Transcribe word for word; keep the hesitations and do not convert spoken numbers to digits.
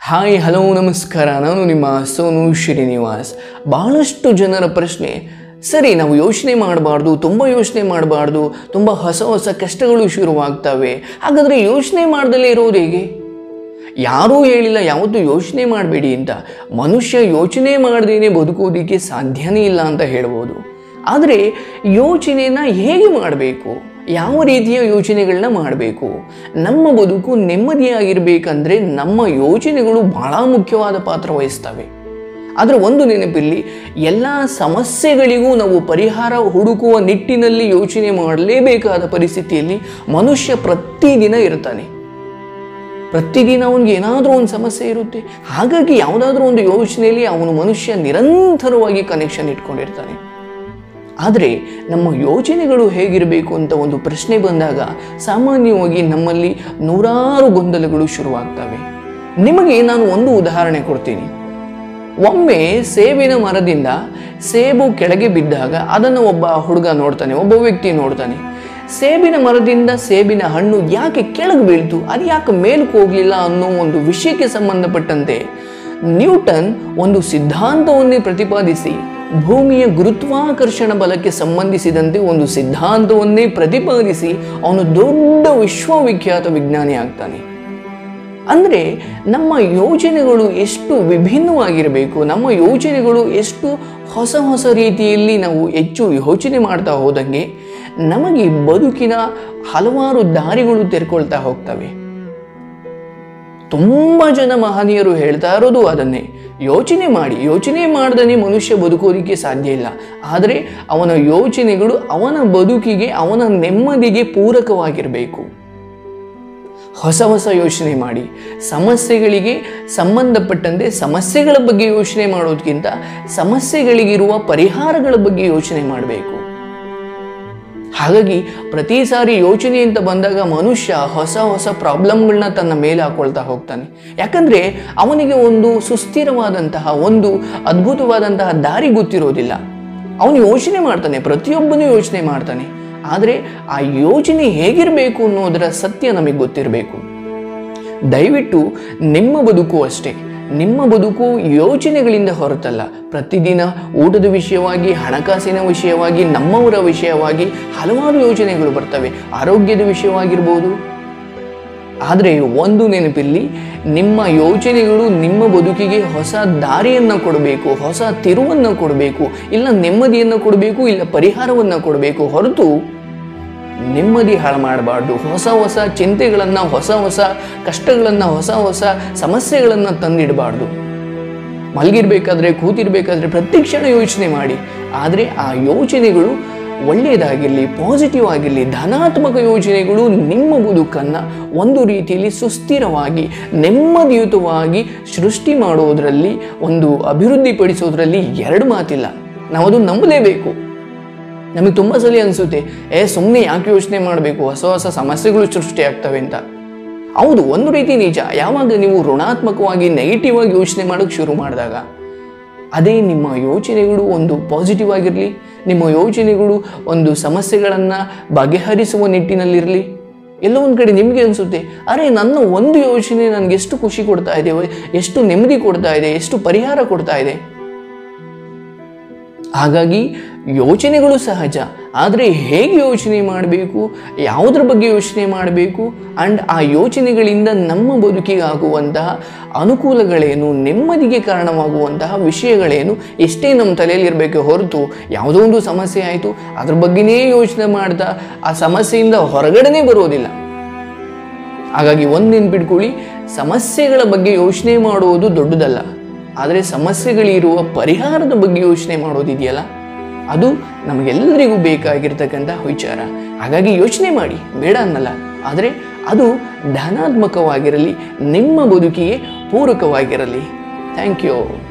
Hi hello ನಮಸ್ಕಾರ, ನಾನು ನಿಮ್ಮ ಸೋನು ಶ್ರೀನಿವಾಸ್. ಬಹಳಷ್ಟು ಜನರ ಪ್ರಶ್ನೆ, ಸರಿ ನಾವು ಯೋಚನೆ ಮಾಡಬಾರ್ದು, ತುಂಬ ಯೋಚನೆ ಮಾಡಬಾರ್ದು, ತುಂಬ ಹೊಸ ಹೊಸ ಕಷ್ಟಗಳು ಶುರುವಾಗ್ತವೆ, ಹಾಗಾದರೆ ಯೋಚನೆ ಮಾಡ್ದಲೇ ಇರೋದು ಹೇಗೆ? ಯಾರೂ ಹೇಳಿಲ್ಲ ಯಾವತ್ತೂ ಯೋಚನೆ ಮಾಡಬೇಡಿ ಅಂತ. ಮನುಷ್ಯ ಯೋಚನೆ ಮಾಡದೇನೆ ಬದುಕೋದಕ್ಕೆ ಸಾಧ್ಯನೇ ಇಲ್ಲ ಅಂತ ಹೇಳ್ಬೋದು. ಆದರೆ ಯೋಚನೆನ ಹೇಗೆ ಮಾಡಬೇಕು, ಯಾವ ರೀತಿಯ ಯೋಚನೆಗಳನ್ನ ಮಾಡಬೇಕು? ನಮ್ಮ ಬದುಕು ನೆಮ್ಮದಿಯಾಗಿರಬೇಕಂದ್ರೆ ನಮ್ಮ ಯೋಚನೆಗಳು ಬಹಳ ಮುಖ್ಯವಾದ ಪಾತ್ರ ವಹಿಸ್ತವೆ. ಆದರೆ ಒಂದು ನೆನಪಿರಲಿ, ಎಲ್ಲ ಸಮಸ್ಯೆಗಳಿಗೂ ನಾವು ಪರಿಹಾರ ಹುಡುಕುವ ನಿಟ್ಟಿನಲ್ಲಿ ಯೋಚನೆ ಮಾಡಲೇಬೇಕಾದ ಪರಿಸ್ಥಿತಿಯಲ್ಲಿ ಮನುಷ್ಯ ಪ್ರತಿದಿನ ಇರ್ತಾನೆ. ಪ್ರತಿದಿನ ಅವನಿಗೆ ಏನಾದರೂ ಒಂದು ಸಮಸ್ಯೆ ಇರುತ್ತೆ. ಹಾಗಾಗಿ ಯಾವುದಾದ್ರೂ ಒಂದು ಯೋಚನೆಯಲ್ಲಿ ಅವನು ಮನುಷ್ಯ ನಿರಂತರವಾಗಿ ಕನೆಕ್ಷನ್ ಇಟ್ಕೊಂಡಿರ್ತಾನೆ. ಆದರೆ ನಮ್ಮ ಯೋಚನೆಗಳು ಹೇಗಿರಬೇಕು ಅಂತ ಒಂದು ಪ್ರಶ್ನೆ ಬಂದಾಗ ಸಾಮಾನ್ಯವಾಗಿ ನಮ್ಮಲ್ಲಿ ನೂರಾರು ಗೊಂದಲಗಳು ಶುರುವಾಗ್ತವೆ. ನಿಮಗೆ ನಾನು ಒಂದು ಉದಾಹರಣೆ ಕೊಡ್ತೀನಿ. ಒಮ್ಮೆ ಸೇಬಿನ ಮರದಿಂದ ಸೇಬು ಕೆಳಗೆ ಬಿದ್ದಾಗ ಅದನ್ನು ಒಬ್ಬ ಹುಡುಗ ನೋಡ್ತಾನೆ, ಒಬ್ಬ ವ್ಯಕ್ತಿ ನೋಡ್ತಾನೆ. ಸೇಬಿನ ಮರದಿಂದ ಸೇಬಿನ ಹಣ್ಣು ಯಾಕೆ ಕೆಳಗೆ ಬೀಳ್ತು, ಅದು ಯಾಕೆ ಮೇಲಕ್ಕೆ ಹೋಗಲಿಲ್ಲ ಅನ್ನೋ ಒಂದು ವಿಷಯಕ್ಕೆ ಸಂಬಂಧಪಟ್ಟಂತೆ ನ್ಯೂಟನ್ ಒಂದು ಸಿದ್ಧಾಂತವನ್ನೇ ಪ್ರತಿಪಾದಿಸಿ ಭೂಮಿಯ ಗುರುತ್ವಾಕರ್ಷಣ ಬಲಕ್ಕೆ ಸಂಬಂಧಿಸಿದಂತೆ ಒಂದು ಸಿದ್ಧಾಂತವನ್ನೇ ಪ್ರತಿಪಾದಿಸಿ ಅವನು ದೊಡ್ಡ ವಿಶ್ವವಿಖ್ಯಾತ ವಿಜ್ಞಾನಿ ಆಗ್ತಾನೆ. ಅಂದರೆ ನಮ್ಮ ಯೋಚನೆಗಳು ಎಷ್ಟು ವಿಭಿನ್ನವಾಗಿರಬೇಕು, ನಮ್ಮ ಯೋಚನೆಗಳು ಎಷ್ಟು ಹೊಸ ಹೊಸ ರೀತಿಯಲ್ಲಿ ನಾವು ಹೆಚ್ಚು ಯೋಚನೆ ಮಾಡ್ತಾ ಹೋದಂಗೆ ನಮಗೆ ಬದುಕಿನ ಹಲವಾರು ದಾರಿಗಳು ತೆರ್ಕೊಳ್ತಾ ಹೋಗ್ತವೆ. ತುಂಬ ಜನ ಮಹನೀಯರು ಹೇಳ್ತಾ ಇರೋದು ಅದನ್ನೇ, ಯೋಚನೆ ಮಾಡಿ, ಯೋಚನೆ ಮಾಡ್ದೇ ಮನುಷ್ಯ ಬದುಕೋದಕ್ಕೆ ಸಾಧ್ಯ ಇಲ್ಲ. ಆದರೆ ಅವನ ಯೋಚನೆಗಳು ಅವನ ಬದುಕಿಗೆ, ಅವನ ನೆಮ್ಮದಿಗೆ ಪೂರಕವಾಗಿರಬೇಕು. ಹೊಸ ಹೊಸ ಯೋಚನೆ ಮಾಡಿ. ಸಮಸ್ಯೆಗಳಿಗೆ ಸಂಬಂಧಪಟ್ಟಂತೆ ಸಮಸ್ಯೆಗಳ ಬಗ್ಗೆ ಯೋಚನೆ ಮಾಡೋದಕ್ಕಿಂತ ಸಮಸ್ಯೆಗಳಿಗಿರುವ ಪರಿಹಾರಗಳ ಬಗ್ಗೆ ಯೋಚನೆ ಮಾಡಬೇಕು. ಹಾಗಾಗಿ ಪ್ರತಿ ಸಾರಿ ಯೋಚನೆ ಅಂತ ಬಂದಾಗ ಮನುಷ್ಯ ಹೊಸ ಹೊಸ ಪ್ರಾಬ್ಲಮ್ಗಳನ್ನ ತನ್ನ ಮೇಲೆ ಹಾಕೊಳ್ತಾ ಹೋಗ್ತಾನೆ. ಯಾಕಂದರೆ ಅವನಿಗೆ ಒಂದು ಸುಸ್ಥಿರವಾದಂತಹ, ಒಂದು ಅದ್ಭುತವಾದಂತಹ ದಾರಿ ಗೊತ್ತಿರೋದಿಲ್ಲ. ಅವನು ಯೋಚನೆ ಮಾಡ್ತಾನೆ, ಪ್ರತಿಯೊಬ್ಬನೂ ಯೋಚನೆ ಮಾಡ್ತಾನೆ. ಆದರೆ ಆ ಯೋಚನೆ ಹೇಗಿರಬೇಕು ಅನ್ನೋದರ ಸತ್ಯ ನಮಗೆ ಗೊತ್ತಿರಬೇಕು. ದಯವಿಟ್ಟು ನಿಮ್ಮ ಬದುಕು ಅಷ್ಟೇ, ನಿಮ್ಮ ಬದುಕು ಯೋಚನೆಗಳಿಂದ ಹೊರತಲ್ಲ. ಪ್ರತಿದಿನ ಊಟದ ವಿಷಯವಾಗಿ, ಹಣಕಾಸಿನ ವಿಷಯವಾಗಿ, ನಮ್ಮವರ ವಿಷಯವಾಗಿ ಹಲವಾರು ಯೋಚನೆಗಳು ಬರ್ತವೆ, ಆರೋಗ್ಯದ ವಿಷಯವಾಗಿರ್ಬೋದು. ಆದರೆ ಒಂದು ನೆನಪಿರಲಿ, ನಿಮ್ಮ ಯೋಚನೆಗಳು ನಿಮ್ಮ ಬದುಕಿಗೆ ಹೊಸ ದಾರಿಯನ್ನು ಕೊಡಬೇಕು, ಹೊಸ ತಿರುವನ್ನು ಕೊಡಬೇಕು, ಇಲ್ಲ ನೆಮ್ಮದಿಯನ್ನು ಕೊಡಬೇಕು, ಇಲ್ಲ ಪರಿಹಾರವನ್ನು ಕೊಡಬೇಕು. ಹೊರತು ನೆಮ್ಮದಿ ಹಾಳು ಮಾಡಬಾರ್ದು. ಹೊಸ ಹೊಸ ಚಿಂತೆಗಳನ್ನು, ಹೊಸ ಹೊಸ ಕಷ್ಟಗಳನ್ನು, ಹೊಸ ಹೊಸ ಸಮಸ್ಯೆಗಳನ್ನು ತಂದಿಡಬಾರ್ದು. ಮಲಗಿರ್ಬೇಕಾದ್ರೆ, ಕೂತಿರ್ಬೇಕಾದ್ರೆ ಪ್ರತಿ ಕ್ಷಣ ಯೋಚನೆ ಮಾಡಿ. ಆದರೆ ಆ ಯೋಚನೆಗಳು ಒಳ್ಳೆಯದಾಗಿರಲಿ, ಪಾಸಿಟಿವ್ ಆಗಿರಲಿ, ಧನಾತ್ಮಕ ಯೋಚನೆಗಳು ನಿಮ್ಮ ಬದುಕನ್ನು ಒಂದು ರೀತಿಯಲ್ಲಿ ಸುಸ್ಥಿರವಾಗಿ, ನೆಮ್ಮದಿಯುತವಾಗಿ ಸೃಷ್ಟಿ ಮಾಡೋದರಲ್ಲಿ, ಒಂದು ಅಭಿವೃದ್ಧಿಪಡಿಸೋದ್ರಲ್ಲಿ ಎರಡು ಮಾತಿಲ್ಲ. ನಾವು ಅದು ನಂಬಲೇಬೇಕು. ನಮಗೆ ತುಂಬ ಸಲ ಅನಿಸುತ್ತೆ, ಏ ಸುಮ್ಮನೆ ಯಾಕೆ ಯೋಚನೆ ಮಾಡಬೇಕು, ಹೊಸ ಹೊಸ ಸಮಸ್ಯೆಗಳು ಸೃಷ್ಟಿಯಾಗ್ತವೆ ಅಂತ. ಹೌದು, ಒಂದು ರೀತಿ ನಿಜ. ಯಾವಾಗ ನೀವು ಋಣಾತ್ಮಕವಾಗಿ, ನೆಗೆಟಿವ್ ಆಗಿ ಯೋಚನೆ ಮಾಡೋಕ್ಕೆ ಶುರು ಮಾಡಿದಾಗ, ಅದೇ ನಿಮ್ಮ ಯೋಚನೆಗಳು ಒಂದು ಪಾಸಿಟಿವ್ ಆಗಿರಲಿ, ನಿಮ್ಮ ಯೋಚನೆಗಳು ಒಂದು ಸಮಸ್ಯೆಗಳನ್ನು ಬಗೆಹರಿಸುವ ನಿಟ್ಟಿನಲ್ಲಿರಲಿ. ಎಲ್ಲೋ ಒಂದು ಕಡೆ ನಿಮಗೆ ಅನಿಸುತ್ತೆ, ಅರೆ ನನ್ನ ಒಂದು ಯೋಚನೆ ನನಗೆ ಎಷ್ಟು ಖುಷಿ ಕೊಡ್ತಾ ಇದೆ, ಎಷ್ಟು ನೆಮ್ಮದಿ ಕೊಡ್ತಾ ಇದೆ, ಎಷ್ಟು ಪರಿಹಾರ ಕೊಡ್ತಾ ಇದೆ. ಹಾಗಾಗಿ ಯೋಚನೆಗಳು ಸಹಜ, ಆದರೆ ಹೇಗೆ ಯೋಚನೆ ಮಾಡಬೇಕು, ಯಾವುದ್ರ ಬಗ್ಗೆ ಯೋಚನೆ ಮಾಡಬೇಕು, ಆ್ಯಂಡ್ ಆ ಯೋಚನೆಗಳಿಂದ ನಮ್ಮ ಬದುಕಿಗೆ ಆಗುವಂತಹ ಅನುಕೂಲಗಳೇನು, ನೆಮ್ಮದಿಗೆ ಕಾರಣವಾಗುವಂತಹ ವಿಷಯಗಳೇನು, ಎಷ್ಟೇ ನಮ್ಮ ತಲೆಯಲ್ಲಿ ಇರಬೇಕು. ಹೊರತು ಯಾವುದೋ ಒಂದು ಸಮಸ್ಯೆ ಆಯಿತು, ಅದ್ರ ಬಗ್ಗೆನೇ ಯೋಚನೆ ಮಾಡ್ತಾ ಆ ಸಮಸ್ಯೆಯಿಂದ ಹೊರಗಡೆನೇ ಬರೋದಿಲ್ಲ. ಹಾಗಾಗಿ ಒಂದು ನೆನ್ಪಿಟ್ಕೊಳ್ಳಿ, ಸಮಸ್ಯೆಗಳ ಬಗ್ಗೆ ಯೋಚನೆ ಮಾಡುವುದು ದೊಡ್ಡದಲ್ಲ, ಆದರೆ ಸಮಸ್ಯೆಗಳಿರುವ ಪರಿಹಾರದ ಬಗ್ಗೆ ಯೋಚನೆ ಮಾಡೋದಿದೆಯಲ್ಲ, ಅದು ನಮಗೆಲ್ಲರಿಗೂ ಬೇಕಾಗಿರ್ತಕ್ಕಂಥ ವಿಚಾರ. ಹಾಗಾಗಿ ಯೋಚನೆ ಮಾಡಿ, ಬೇಡ ಅನ್ನಲ್ಲ, ಆದರೆ ಅದು ಧನಾತ್ಮಕವಾಗಿರಲಿ, ನಿಮ್ಮ ಬದುಕಿಗೆ ಪೂರಕವಾಗಿರಲಿ. Thank you.